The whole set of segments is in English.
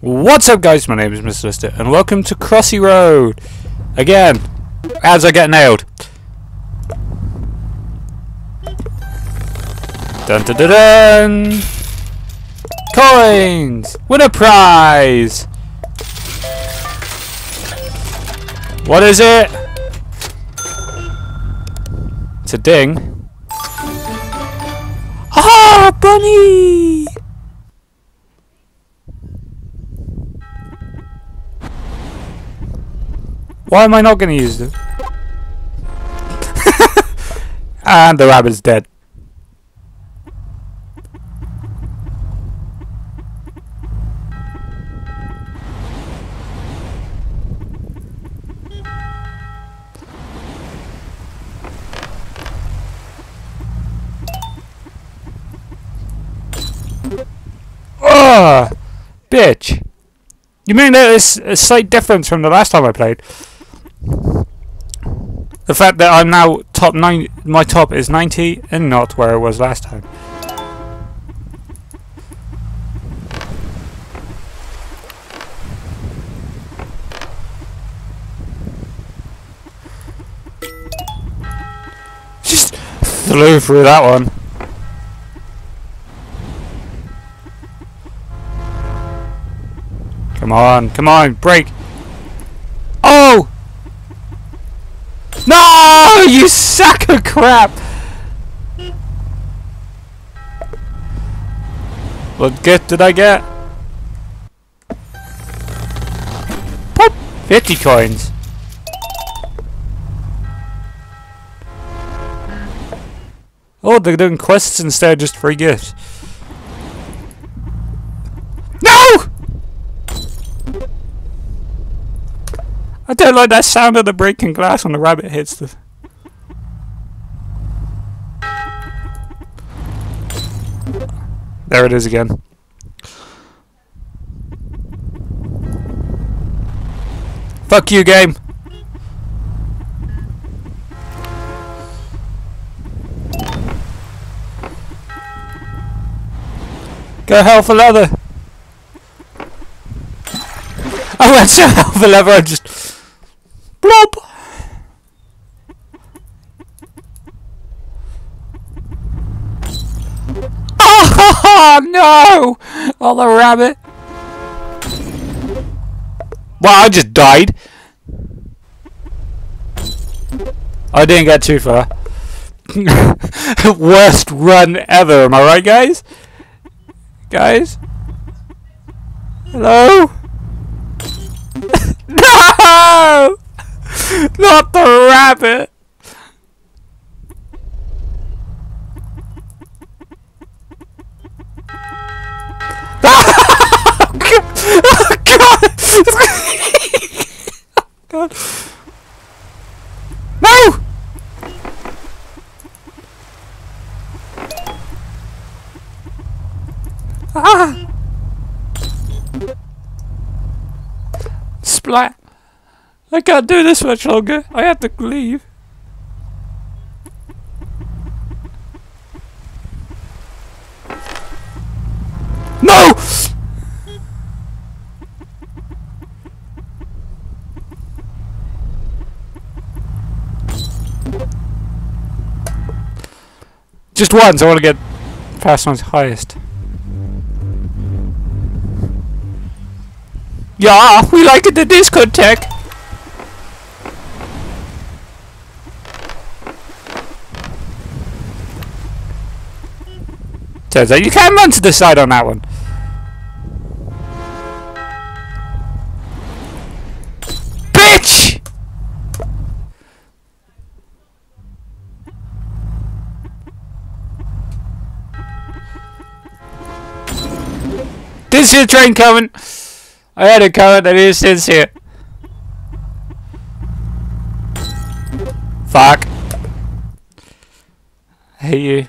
What's up, guys? My name is Mr. Lister, and welcome to Crossy Road again, as I get nailed. Dun dun dun dun! Coins! Win a prize! What is it? It's a ding. Ah, bunny! Why am I not going to use it? And the rabbit's dead. Oh, bitch. You mean there's a slight difference from the last time I played? The fact that I'm now top 9, my top is 90 and not where it was last time. Just flew through that one. Come on, break. Oh! No, you sack of crap! What gift did I get? Pop! 50 coins. Oh, they're doing quests instead, just free gifts. No! I don't like that sound of the breaking glass when the rabbit hits the... There it is again. Fuck you, game. Go hell for leather. I went to hell for leather and just... Blob! Oh no! Oh, the rabbit! Well, I just died. I didn't get too far. Worst run ever, am I right, guys? Guys? Hello? No! Not the rabbit! Oh God! Oh God! No! Ah! Splat! I can't do this much longer. I have to leave. No! Just once, I want to get past my highest. Yeah, we like it in discotheque. Turns out you can run to the side on that one. Bitch! Didn't see the train coming. I had it coming, I didn't see it. Fuck. I hate you.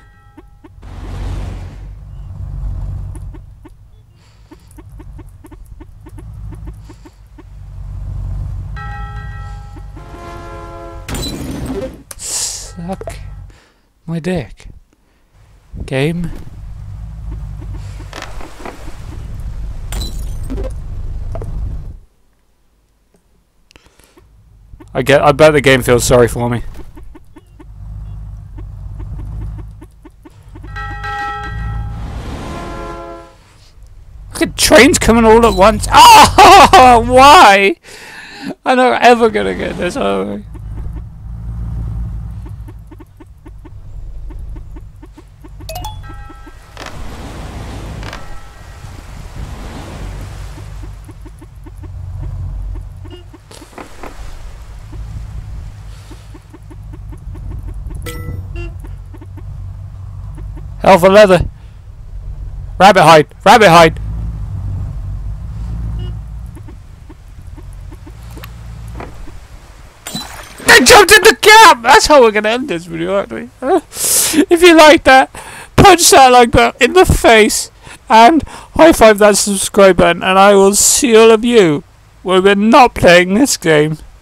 Suck my dick. Game. I bet the game feels sorry for me. Look at trains coming all at once. Oh, why? I'm not ever gonna get this, are we? Hell for leather. Rabbit hide. Rabbit hide. I jumped in the gap! That's how we're going to end this video, aren't we? If you like that, punch that like button in the face and high five that subscribe button, and I will see all of you when we're not playing this game.